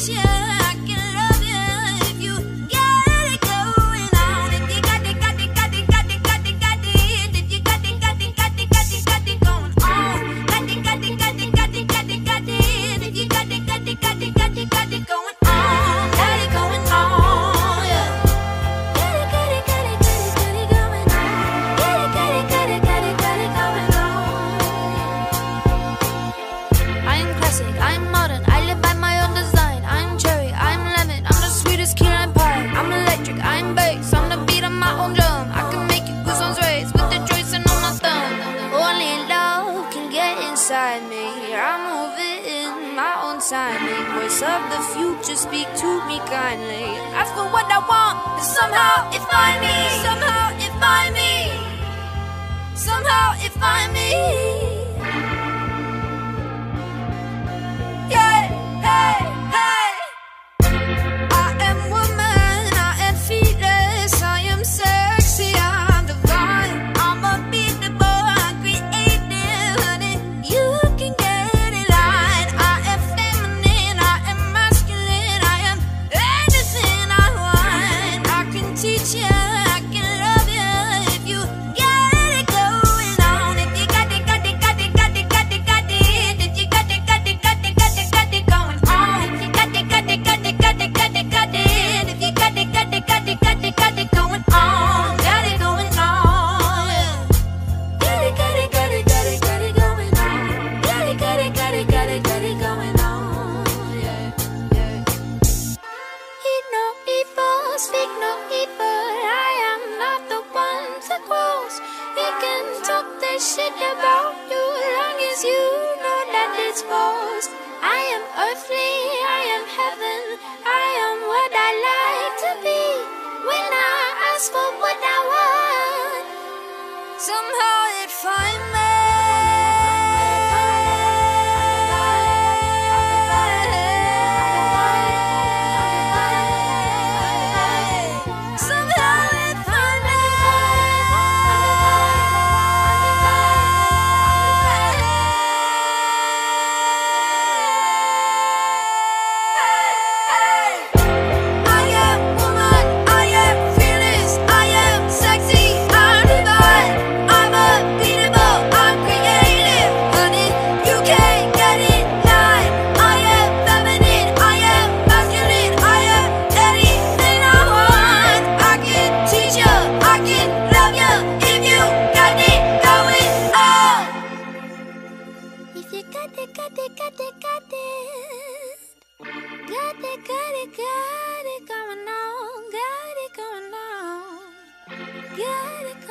teach you, I can love you if you got it going on. If you got it, got it, got it, got it, got it, got it. If you got it, got it, got it, got it, got it going on. Got it, got it, got it, got it, got it, got it. If you got it, got it, got it, got it, got it going on. Got it going on, yeah. Got it, got it, got it, got it, got it going on. Got it, got it, got it, got it, got it going on. I am classic, I'm modern, I live by my own design. I'm cherry, I'm lemon, I'm the sweetest key lime pie. I'm electric, I'm bass, I'm the beat of my own drum. I can make you goosebumps raise with the joints and on my thumb. Only love can get inside me. I move it in my own timing. Voice of the future, speak to me kindly. Ask for what I want, and somehow it find me. Somehow it find me. Somehow it find me. Yeah, hey, hey. I am woman, I am fearless, I am sexy, I'm divine. I'm unbeatable, I'm creative, honey. You can get it right. I am feminine, I am masculine, I am anything I want. I can teach you, I can love you if you got it going on. If you got it, got it, got it, got it, got it, got it. If you got it, got it, got it, got it, got it going on. If you got it, got it, got it, got it, got it, got it. If you got it, got it, got it, got it, got it going on. Got it going on, yeah. Got it, got it, got it, got it, got it going on. Got it, got it, got it, got it, got it going on, yeah, yeah. Eat no evil, speak no evil. I am not the one to cross. We can talk that shit about you long as you know that it's false. I am earthly, I am heaven, I am what I like to be. When I ask for what I want, somehow it find me. Somehow it find me. I am woman, I am fearless, I am sexy, I'm divine. I'm unbeatable, I'm creative, honey. You can't get it right. I am feminine, I am masculine, I am anything I want. I can teach you, I can love you if you got it going on. If you got it, got it, got it, got it. Got it, got it, got it going on. Got it going on. Got it